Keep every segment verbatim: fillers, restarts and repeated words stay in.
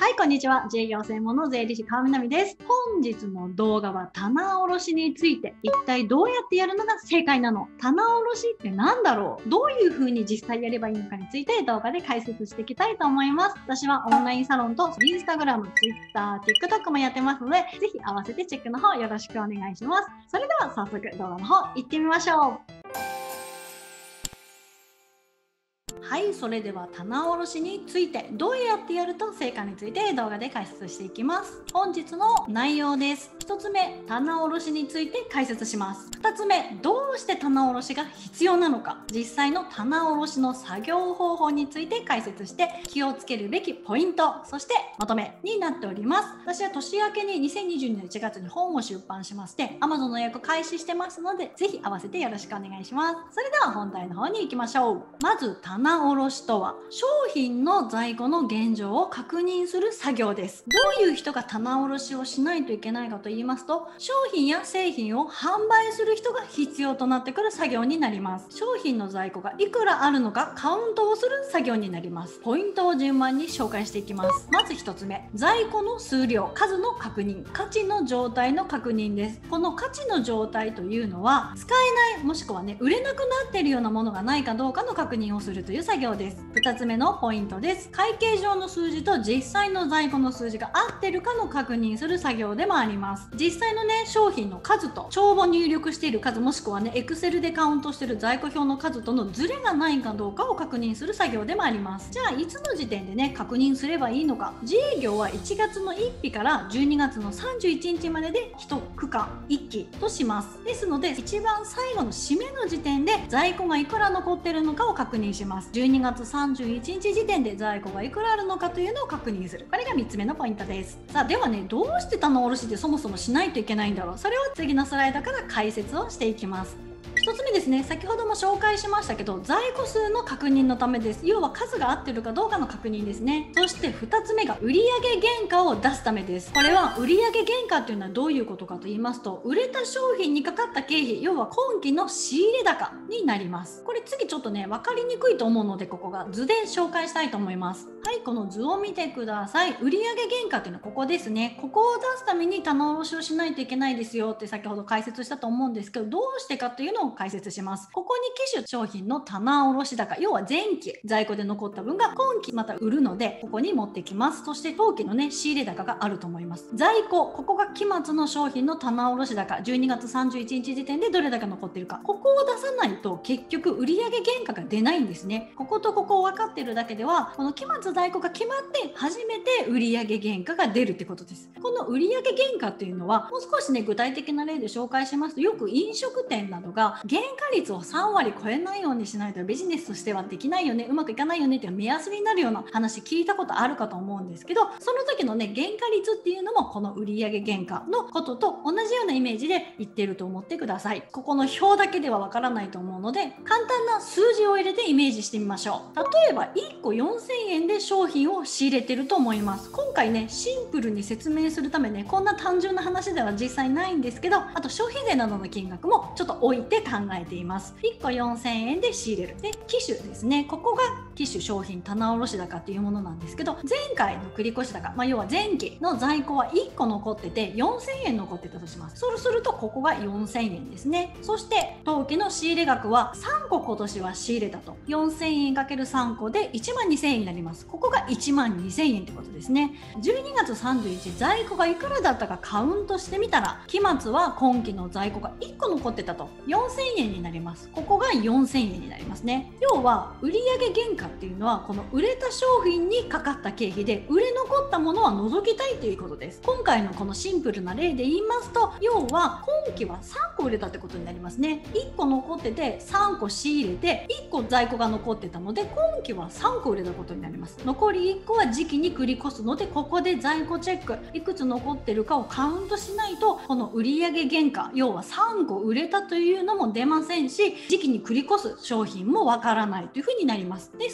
はい、こんにちは。自営業専門の税理士川南です。本日の動画は棚卸しについて、一体どうやってやるのが正解なの？棚卸しって何だろう？どういう風に実際やればいいのかについて動画で解説していきたいと思います。私はオンラインサロンと Instagram、Twitter、TikTok もやってますので、ぜひ合わせてチェックの方よろしくお願いします。それでは早速動画の方行ってみましょう。はい、それでは棚卸しについてどうやってやると正解について動画で解説していきます。本日の内容です。ひとつめ、棚卸しについて解説します。ふたつめ、どうして棚卸しが必要なのか、実際の棚卸しの作業方法について解説して気をつけるべきポイント、そしてまとめになっております。私は年明けににせんにじゅうにねんいちがつに本を出版しまして Amazon の予約開始してますので、ぜひ合わせてよろしくお願いします。それでは本題の方に行きましょう。まず棚卸しとは商品の在庫の現状を確認する作業です。どういう人が棚卸しをしないといけないかと言いますと、商品や製品を販売する人が必要となってくる作業になります。商品の在庫がいくらあるのかカウントをする作業になります。ポイントを順番に紹介していきます。まずひとつめ、在庫の数量、数の確認、価値の状態の確認です。この価値の状態というのは、使えない、もしくはね売れなくなっているようなものがないかどうかの確認をするという作業です。ふたつめのポイントです。会計上の数字と実際の在庫の数字が合ってるかの確認する作業でもあります。実際のね商品の数と帳簿入力している数、もしくはね Excel でカウントしている在庫表の数とのズレがないかどうかを確認する作業でもあります。じゃあいつの時点でね確認すればいいのか。自営業はいちがつのいっひからじゅうにがつのさんじゅういちにちまででいち区間いっきとします。ですので一番最後の締めの時点で在庫がいくら残ってるのかを確認します。じゅうにがつさんじゅういちにち時点で在庫がいくらあるのかというのを確認する。これがみっつめのポイントです。さあではね、どうして棚卸しってそもそもしないといけないんだろう。それを次のスライドから解説をしていきます。ひとつめですね、先ほども紹介しましたけど、在庫数の確認のためです。要は数が合ってるかどうかの確認ですね。そしてふたつめが売上原価を出すためです。これは売上原価っていうのはどういうことかと言いますと、売れた商品にかかった経費、要は今期の仕入れ高になります。これ次ちょっとね分かりにくいと思うので、ここが図で紹介したいと思います。はい、この図を見てください。売上原価っていうのはここですね。ここを出すために棚卸しをしないといけないですよって先ほど解説したと思うんですけど、どうしてかというのを解説します。ここに期首商品の棚卸高、要は前期在庫で残った分が今期また売るので、ここに持ってきます。そして当期のね仕入れ高があると思います。在庫、ここが期末の商品の棚卸高、じゅうにがつさんじゅういちにち時点でどれだけ残ってるか、ここを出さないと結局売上原価が出ないんですね。こことここを分かってるだけでは、この期末在庫が決まって初めて売上原価が出るってことです。この売上原価っていうのはもう少しね具体的な例で紹介しますと、よく飲食店などが原価率をさんわり超えないようにしないとビジネスとしてはできないよね、うまくいかないよねっていう目安になるような話聞いたことあるかと思うんですけど、その時のね原価率っていうのもこの売上原価のことと同じようなイメージで言ってると思ってください。ここの表だけではわからないと思うので、簡単な数字を入れてイメージしてみましょう。例えばいっこよんせんえんで商品を仕入れてると思います。今回ねシンプルに説明するためね、こんな単純な話では実際ないんですけど、あと消費税などの金額もちょっと置いて考えています。いっこよんせんえんで仕入れる。で期首ですね、ここが期首商品棚卸高っていうものなんですけど、前回の繰越高、まあ、要は前期の在庫はいっこ残っててよんせんえん残ってたとします。そうするとここがよんせんえんですね。そして当期の仕入れ額はさんこ今年は仕入れたと、よんせんえん ×さん 個でいちまんにせんえんになります。ここがいちまんにせんえんってことですね。じゅうにがつさんじゅういちにち在庫がいくらだったかカウントしてみたら、期末は今期の在庫がいっこ残ってたとよんせんえんになります。ここがよんせんえんになりますね。要は売上原価っていうのはこの売れた商品にかかった経費で、売れ残ったものは除きたいということです。今回のこのシンプルな例で言いますと、要は今期はさんこ売れたってことになりますね。いっこ残っててさんこ仕入れていっこ在庫が残ってたので、今期はさんこ売れたことになります。残りいっこは時期に繰り越すので、ここで在庫チェック、いくつ残ってるかをカウントしないと、この売上原価、要はさんこ売れたというのも出ませんし、時期に繰り越す商品もわからないというふうになります。で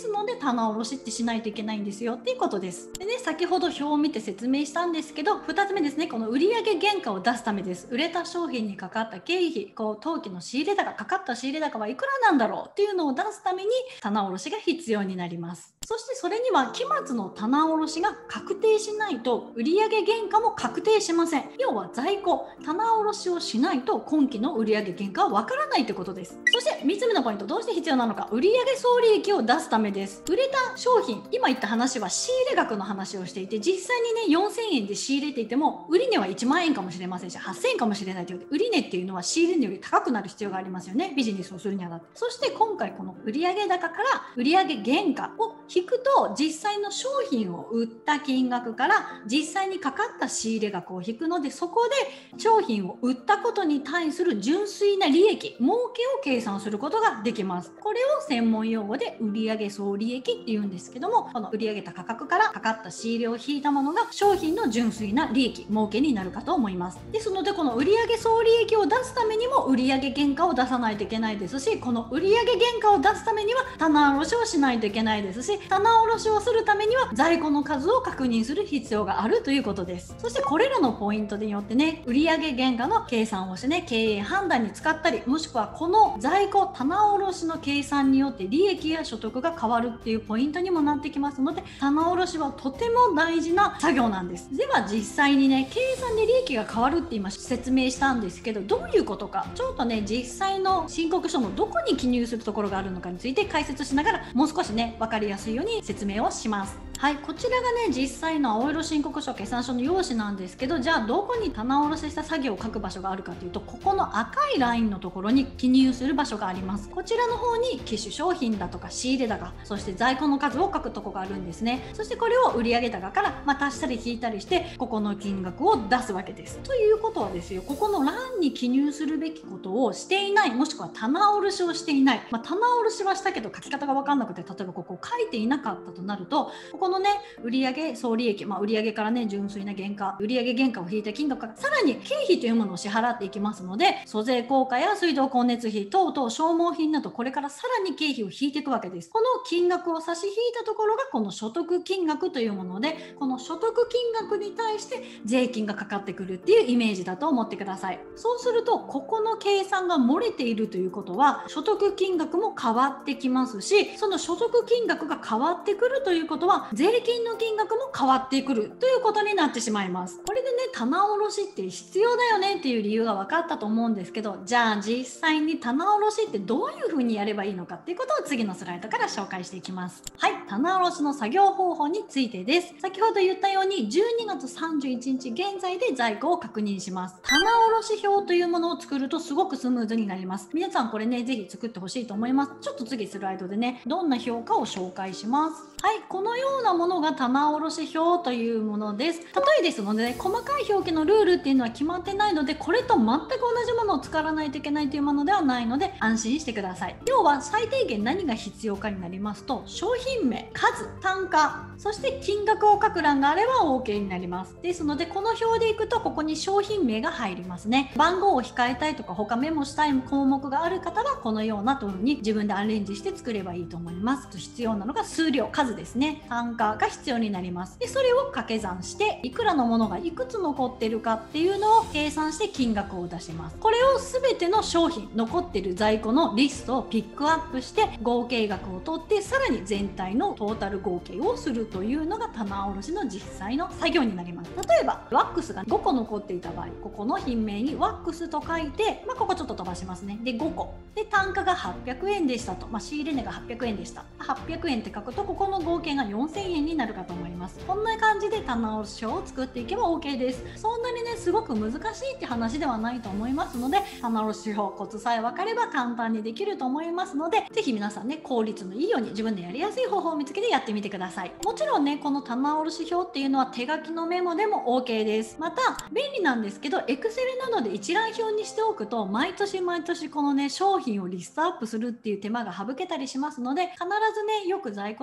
ですので棚卸しってしないといけないんですよっていうことです。でね、先ほど表を見て説明したんですけど、ふたつめですね、この売上原価を出すためです。売れた商品にかかった経費、こう当期の仕入れ高、かかった仕入れ高はいくらなんだろうっていうのを出すために棚卸しが必要になります。そしてそれには期末の棚卸しが確定しないと売上原価も確定しません。要は在庫、棚卸しをしないと今期の売上原価はわからないということです。そしてみっつめのポイント、どうして必要なのか、売上総利益を出すためです。売れた商品、今言った話は仕入れ額の話をしていて、実際にねよんせんえんで仕入れていても売値はいちまんえんかもしれませんしはっせんえんかもしれないということで、売値っていうのは仕入れ値より高くなる必要がありますよね、ビジネスをするにあたって。そして今回この売上高から売上原価を引くと、実際の商品を売った金額から実際にかかった仕入れ額を引くので、そこで商品を売ったことに対する純粋な利益、儲けを計算することができます。これを専門用語で売上総利益って言うんですけども、この売り上げた価格からかかった仕入れを引いたものが商品の純粋な利益、儲けになるかと思います。ですのでこの売上総利益を出すためにも売上原価を出さないといけないですし、この売上原価を出すためには棚卸しをしないといけないですし、棚卸しをするためには在庫の数を確認する必要があるということです。そしてこれらのポイントによってね、売上原価の計算をしてね、経営判断に使ったり、もしくはこの在庫棚卸しの計算によって利益や所得が変わるっていうポイントにもなってきますので、棚卸しはとても大事な作業なんです。では実際にね、計算で利益が変わるって今説明したんですけど、どういうことか、ちょっとね実際の申告書のどこに記入するところがあるのかについて解説しながら、もう少しね分かりやすいように説明をします。はい、こちらがね実際の青色申告書決算書の用紙なんですけど、じゃあどこに棚卸しした作業を書く場所があるかというと、ここの赤いラインのところに記入する場所があります。こちらの方に期首商品だとか仕入れ高、そして在庫の数を書くとこがあるんですね。そしてこれを売上高から、まあ、足したり引いたりしてここの金額を出すわけです。ということはですよ、ここの欄に記入するべきことをしていない、もしくは棚卸しをしていない、まあ、棚卸しはしたけど書き方が分かんなくて、例えばここ書いていなかったとなると、ここのね売上総利益、まあ、売上からね純粋な原価、売上原価を引いた金額からさらに経費というものを支払っていきますので、租税効果や水道光熱費等々消耗品など、これからさらに経費を引いていくわけです。この金額を差し引いたところがこの所得金額というもので、この所得金額に対して税金がかかってくるっていうイメージだと思ってください。そうするとここの計算が漏れているということは、所得金額も変わってきますし、その所得金額が変わってくるということは税金の金額も変わってくるということになってしまいます。これでね棚卸しって必要だよねっていう理由が分かったと思うんですけど、じゃあ実際に棚卸しってどういう風にやればいいのかっていうことを次のスライドから紹介していきます。はい、棚卸しの作業方法についてです。先ほど言ったようにじゅうにがつさんじゅういちにち現在で在庫を確認します。棚卸し表というものを作るとすごくスムーズになります。皆さんこれねぜひ作ってほしいと思います。ちょっと次スライドでねどんな評価を紹介します。はい、このようなものが棚卸し表というものです。例えですので、ね、細かい表記のルールっていうのは決まってないので、これと全く同じものを使わないといけないというものではないので安心してください。要は最低限何が必要かになりますと、商品名、数、単価、そして金額を書く欄があれば OK になります。ですのでこの表でいくとここに商品名が入りますね。番号を控えたいとか他メモしたい項目がある方はこのようなというふうに自分でアレンジして作ればいいと思います。必要なのが数量、数ですね。単価が必要になります。でそれを掛け算していくらのものがいくつ残ってるかっていうのを計算して金額を出します。これを全ての商品、残ってる在庫のリストをピックアップして合計額を取って、さらに全体のトータル合計をするというのが棚卸しの実際の作業になります。例えばワックスがごこ残っていた場合、ここの品名にワックスと書いて、まあ、ここちょっと飛ばしますね。でごこで単価がはっぴゃくえんでしたと、まあ、仕入れ値がはっぴゃくえんでした。はっぴゃくえんって書くとここの合計がよんせんえんになるかと思います。こんな感じで棚卸し表を作っていけば OK です。そんなにねすごく難しいって話ではないと思いますので、棚卸し表コツさえ分かれば簡単にできると思いますので、ぜひ皆さんね効率のいいように自分でやりやすい方法を見つけてやってみてください。もちろんねこの棚卸し表っていうのは手書きのメモでも OK です。また便利なんですけど Excel などで一覧表にしておくと、毎年毎年このね商品をリストアップするっていう手間が省けたりしますので、必ずねよく在庫で残る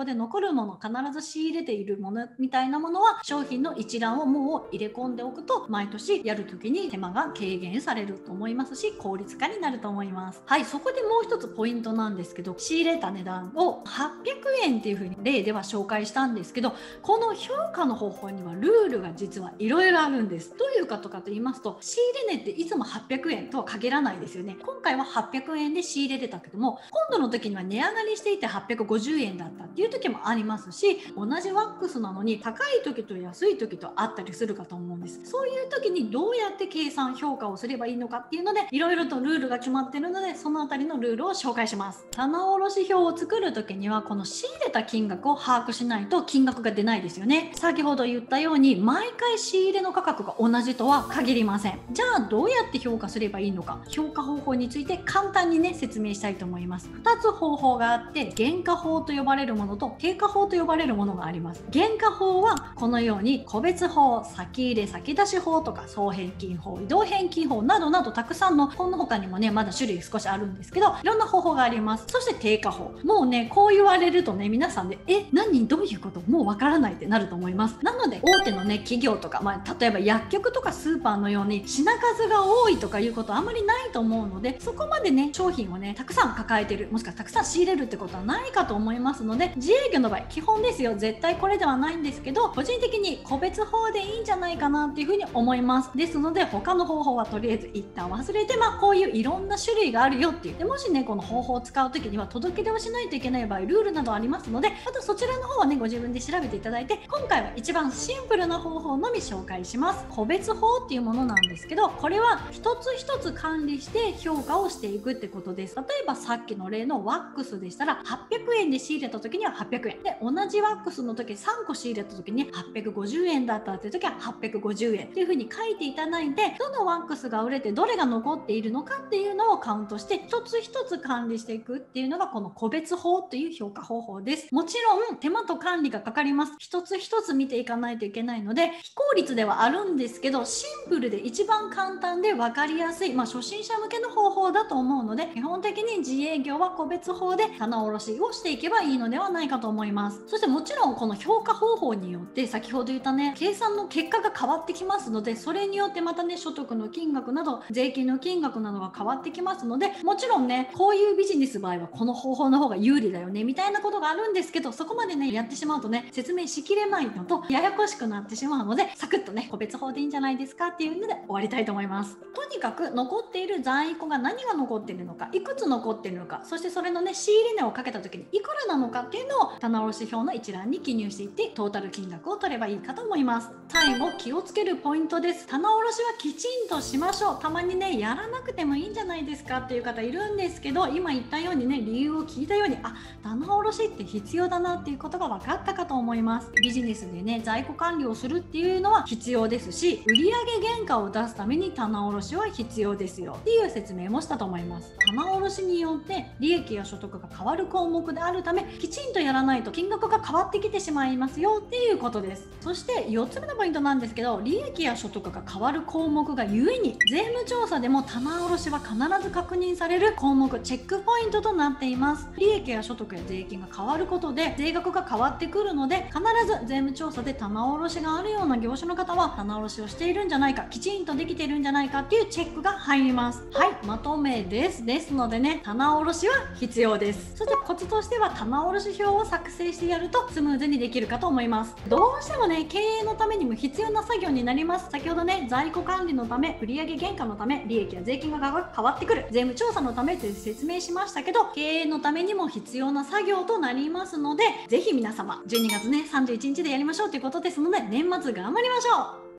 るもの、必ず仕入れているものみたいなものは商品の一覧をもう入れ込んでおくと、毎年やるときに手間が軽減されると思いますし、効率化になると思います。はい、そこでもう一つポイントなんですけど、仕入れた値段をはっぴゃくえんっていう風に例では紹介したんですけど、この評価の方法にはルールが実はいろいろあるんです。どういうことかと言いますと、仕入れ値っていつもはっぴゃくえんとは限らないですよね。今回ははっぴゃくえんで仕入れてたけども、今度の時には値上がりしていてはっぴゃくごじゅうえんだったっていう時もありますし、同じワックスなのに高い時と安い時とあったりするかと思うんです。そういう時にどうやって計算評価をすればいいのかっていうので、いろいろとルールが決まってるので、そのあたりのルールを紹介します。棚卸表を作る時には、この仕入れた金額を把握しないと金額が出ないですよね。先ほど言ったように、毎回仕入れの価格が同じとは限りません。じゃあどうやって評価すればいいのか、評価方法について簡単にね説明したいと思います。ふたつ方法があって、原価法と呼ばれるものと定価法と呼ばれるものがあります。原価法はこのように個別法、先入れ先出し法とか総返金法、移動返金法などなどたくさんの、この他にもねまだ種類少しあるんですけど、いろんな方法があります。そして定価法、もうねこう言われるとね、皆さんでえ何どういうこと、もうわからないってなると思います。なので大手のね企業とか、まあ、例えば薬局とかスーパーのように品数が多いとかいうことはあんまりないと思うので、そこまでね商品をねたくさん抱えてる、もしくはたくさん仕入れるってことはないかと思いますので、自営業の場合基本ですよ、絶対これではないんですけど、個人的に個別法でいいんじゃないかなっていうふうに思います。ですので他の方法はとりあえず一旦忘れて、まあこういういろんな種類があるよっていう、でもしねこの方法を使う時には届け出をしないといけない場合、ルールなどありますので、またそちらの方はねご自分で調べていただいて、今回は一番シンプルな方法のみ紹介します。個別法っていうものなんですけど、これは一つ一つ管理して評価をしていくってことです。例えばさっきの例のワックスでしたら、はっぴゃくえんで仕入れた時にははっぴゃくえんで、同じワックスの時さんこ仕入れた時にはっぴゃくごじゅうえんだったっていう時ははっぴゃくごじゅうえんっていう風に書いていただいて、どのワックスが売れてどれが残っているのかっていうのをカウントして一つ一つ管理していくっていうのがこの個別法という評価方法です。もちろん手間と管理がかかります。一つ一つ見ていかないといけないので非効率ではあるんですけど、シンプルで一番簡単で分かりやすい、まあ、初心者向けの方法だと思うので、基本的に自営業は個別法で棚卸しをしていけばいいのではないかと思います。そしてもちろんこの評価方法によって先ほど言ったね計算の結果が変わってきますので、それによってまたね所得の金額など税金の金額などが変わってきますので、もちろんねこういうビジネス場合はこの方法の方が有利だよねみたいなことがあるんですけど、そこまでねやってしまうとね説明しきれないのとややこしくなってしまうので、サクッとね個別法でいいんじゃないですかっていうので終わりたいと思います。とにかく残っている在庫が何が残っているのか、いくつ残っているのか、そしてそれのね仕入れ値をかけた時にいくらなのかっていうのを棚卸表の一覧に記入していってトータル金額を取ればいいかと思います。最後気をつけるポイントです。棚卸はきちんとしましょう。たまにねやらなくてもいいんじゃないですかっていう方いるんですけど、今言ったようにね理由を聞いたように、あ、棚卸って必要だなっていうことが分かったかと思います。ビジネスでね在庫管理をするっていうのは必要ですし、売上原価を出すために棚卸は必要ですよっていう説明もしたと思います。棚卸によって利益や所得が変わる項目であるため、きちんとやらないと金額が変わってきてしまいますよっていうことです。そしてよっつめのポイントなんですけど、利益や所得が変わる項目がゆえに税務調査でも棚卸は必ず確認される項目、チェックポイントとなっています。利益や所得や税金が変わることで税額が変わってくるので、必ず税務調査で棚卸があるような業種の方は棚卸をしているんじゃないか、きちんとできているんじゃないかっていうチェックが入ります。はい、まとめですですのでね、棚卸は必要です。そしてコツとしては棚卸表を作成してやるとスムーズにできるかと思います。どうしてもね経営のためにも必要な作業になります。先ほどね在庫管理のため、売上原価のため、利益や税金が変わってくる、税務調査のためという説明しましたけど、経営のためにも必要な作業となりますので、ぜひ皆様じゅうにがつねさんじゅういちにちでやりましょうということですので、年末頑張りましょう。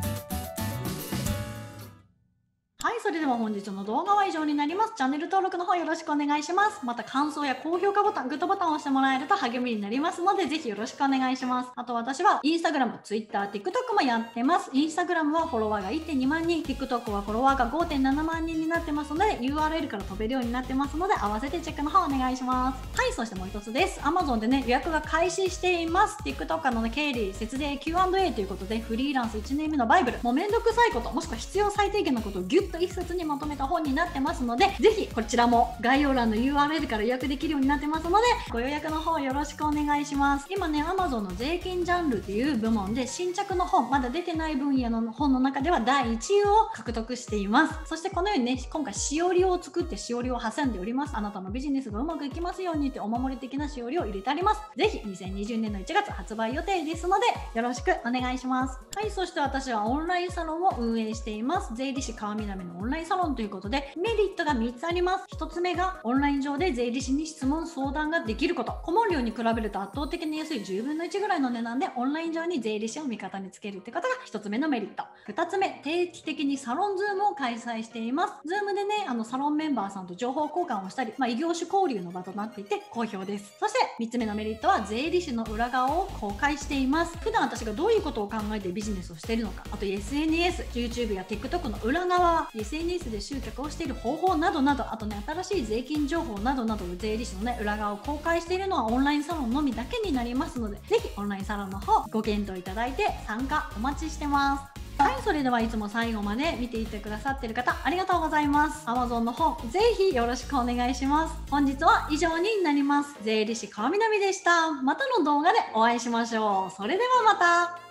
はい、それでは本日の動画は以上になります。チャンネル登録の方よろしくお願いします。また感想や高評価ボタン、グッドボタンを押してもらえると励みになりますので、ぜひよろしくお願いします。あと私はインスタグラム、ツイッター、TikTok もやってます。インスタグラムはフォロワーが いってんにまんにん、TikTok はフォロワーが ごてんななまんにんになってますので、ユーアールエル から飛べるようになってますので、合わせてチェックの方お願いします。はい、そしてもう一つです。Amazon でね、予約が開始しています。TikToker の、ね、経理、節税 キューアンドエー ということで、フリーランスいちねんめのバイブル、もうめんどくさいこと、もしくは必要最低限のことをギュッットいっさつにまとめた本になってますので、ぜひこちらも概要欄の ユーアールエル から予約できるようになってますので、ご予約の方よろしくお願いします。今ね Amazon の税金ジャンルっていう部門で新着の本、まだ出てない分野の本の中ではだいいちいを獲得しています。そしてこのようにね、今回しおりを作ってしおりを挟んでおります。あなたのビジネスがうまくいきますようにってお守り的なしおりを入れてあります。ぜひにせんにじゅうねんのいちがつ発売予定ですのでよろしくお願いします。はい、そして私はオンラインサロンを運営しています。税理士川南のオンラインサロンということでメリットがみっつあります。ひとつめがオンライン上で税理士に質問相談ができること。顧問料に比べると圧倒的に安いじゅうぶんのいちぐらいの値段でオンライン上に税理士を味方につけるってことがひとつめのメリット。ふたつめ、定期的にサロンズームを開催しています。ズームでね、あのサロンメンバーさんと情報交換をしたり、まあ、異業種交流の場となっていて好評です。そしてみっつめのメリットは税理士の裏側を公開しています。普段私がどういうことを考えてビジネスをしているのか、あと エスエヌエス、YouTube や TikTok の裏側、エスエヌエス で集客をしている方法などなど、あとね、新しい税金情報などなど、税理士のね、裏側を公開しているのはオンラインサロンのみだけになりますので、ぜひオンラインサロンの方ご検討いただいて参加お待ちしてます。はい、それではいつも最後まで見ていてくださっている方ありがとうございます。 Amazon の本ぜひよろしくお願いします。本日は以上になります。税理士川南でした。またの動画でお会いしましょう。それではまた。